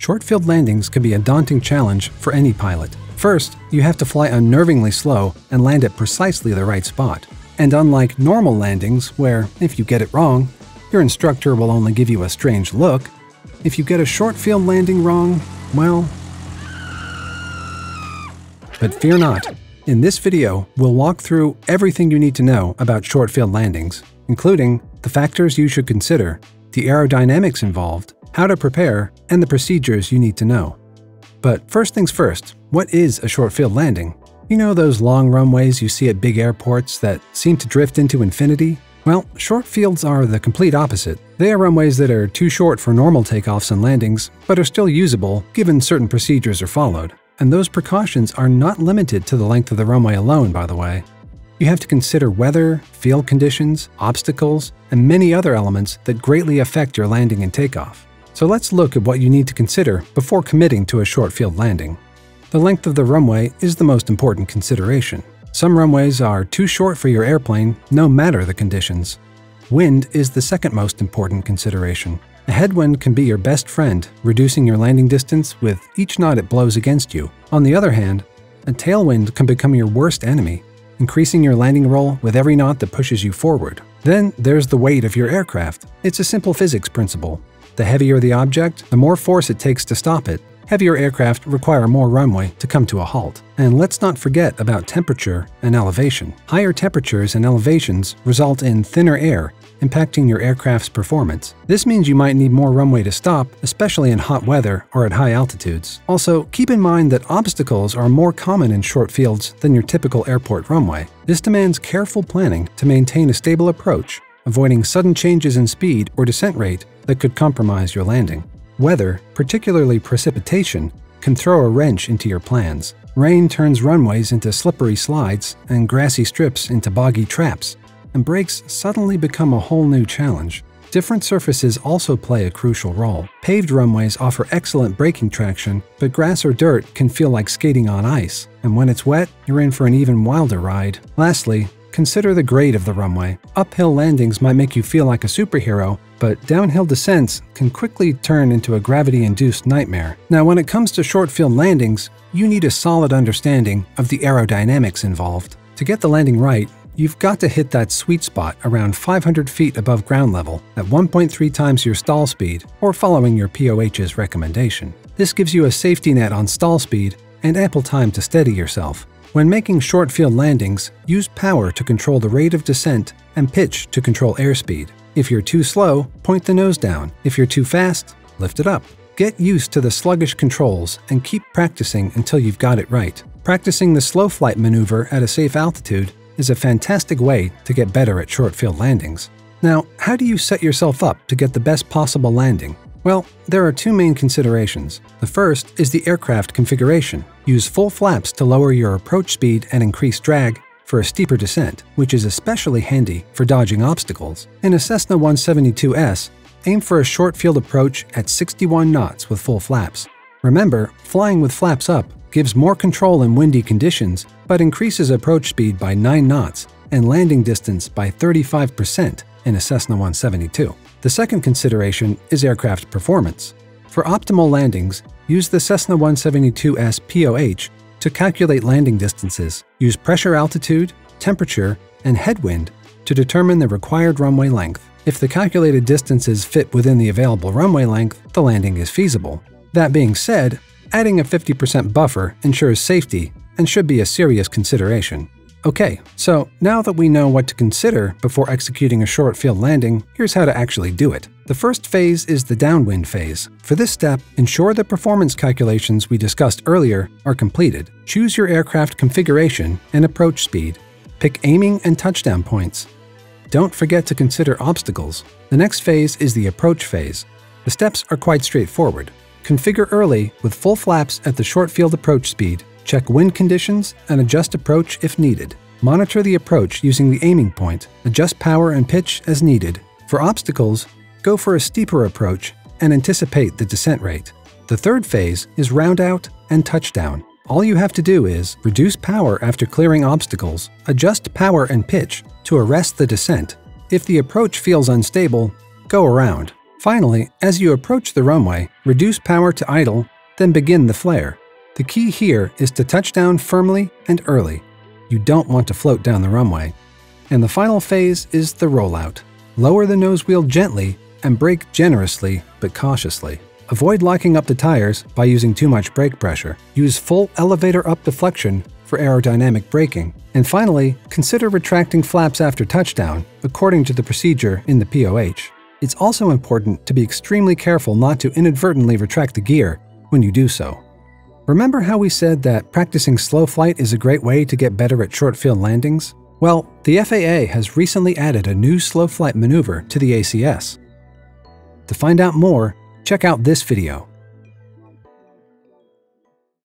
Short-field landings can be a daunting challenge for any pilot. First, you have to fly unnervingly slow and land at precisely the right spot. And unlike normal landings, where, if you get it wrong, your instructor will only give you a strange look, if you get a short-field landing wrong, well... But fear not. In this video, we'll walk through everything you need to know about short-field landings, including the factors you should consider, the aerodynamics involved, how to prepare, and the procedures you need to know. But first things first, what is a short-field landing? You know those long runways you see at big airports that seem to drift into infinity? Well, short fields are the complete opposite. They are runways that are too short for normal takeoffs and landings, but are still usable given certain procedures are followed. And those precautions are not limited to the length of the runway alone, by the way. You have to consider weather, field conditions, obstacles, and many other elements that greatly affect your landing and takeoff. So let's look at what you need to consider before committing to a short-field landing. The length of the runway is the most important consideration. Some runways are too short for your airplane, no matter the conditions. Wind is the second most important consideration. A headwind can be your best friend, reducing your landing distance with each knot it blows against you. On the other hand, a tailwind can become your worst enemy, increasing your landing roll with every knot that pushes you forward. Then there's the weight of your aircraft. It's a simple physics principle. The heavier the object, the more force it takes to stop it. Heavier aircraft require more runway to come to a halt. And let's not forget about temperature and elevation. Higher temperatures and elevations result in thinner air, impacting your aircraft's performance. This means you might need more runway to stop, especially in hot weather or at high altitudes. Also, keep in mind that obstacles are more common in short fields than your typical airport runway. This demands careful planning to maintain a stable approach, avoiding sudden changes in speed or descent rate that could compromise your landing. Weather, particularly precipitation, can throw a wrench into your plans. Rain turns runways into slippery slides and grassy strips into boggy traps, and brakes suddenly become a whole new challenge. Different surfaces also play a crucial role. Paved runways offer excellent braking traction, but grass or dirt can feel like skating on ice, and when it's wet, you're in for an even wilder ride. Lastly, consider the grade of the runway. Uphill landings might make you feel like a superhero, but downhill descents can quickly turn into a gravity-induced nightmare. Now, when it comes to short-field landings, you need a solid understanding of the aerodynamics involved. To get the landing right, you've got to hit that sweet spot around 500 feet above ground level at 1.3 times your stall speed, or following your POH's recommendation. This gives you a safety net on stall speed and ample time to steady yourself. When making short-field landings, use power to control the rate of descent and pitch to control airspeed. If you're too slow, point the nose down. If you're too fast, lift it up. Get used to the sluggish controls and keep practicing until you've got it right. Practicing the slow flight maneuver at a safe altitude is a fantastic way to get better at short-field landings. Now, how do you set yourself up to get the best possible landing? Well, there are two main considerations. The first is the aircraft configuration. Use full flaps to lower your approach speed and increase drag for a steeper descent, which is especially handy for dodging obstacles. In a Cessna 172S, aim for a short field approach at 61 knots with full flaps. Remember, flying with flaps up gives more control in windy conditions, but increases approach speed by 9 knots and landing distance by 35% in a Cessna 172. The second consideration is aircraft performance. For optimal landings, use the Cessna 172S POH to calculate landing distances. Use pressure altitude, temperature, and headwind to determine the required runway length. If the calculated distances fit within the available runway length, the landing is feasible. That being said, adding a 50% buffer ensures safety and should be a serious consideration. Okay, so now that we know what to consider before executing a short-field landing, here's how to actually do it. The first phase is the downwind phase. For this step, ensure the performance calculations we discussed earlier are completed. Choose your aircraft configuration and approach speed. Pick aiming and touchdown points. Don't forget to consider obstacles. The next phase is the approach phase. The steps are quite straightforward. Configure early with full flaps at the short field approach speed. Check wind conditions and adjust approach if needed. Monitor the approach using the aiming point. Adjust power and pitch as needed. For obstacles, go for a steeper approach and anticipate the descent rate. The third phase is round out and touchdown. All you have to do is reduce power after clearing obstacles, adjust power and pitch to arrest the descent. If the approach feels unstable, go around. Finally, as you approach the runway, reduce power to idle, then begin the flare. The key here is to touch down firmly and early. You don't want to float down the runway. And the final phase is the rollout. Lower the nose wheel gently and brake generously but cautiously. Avoid locking up the tires by using too much brake pressure. Use full elevator up deflection for aerodynamic braking. And finally, consider retracting flaps after touchdown, according to the procedure in the POH. It's also important to be extremely careful not to inadvertently retract the gear when you do so. Remember how we said that practicing slow flight is a great way to get better at short field landings? Well, the FAA has recently added a new slow flight maneuver to the ACS. To find out more, check out this video.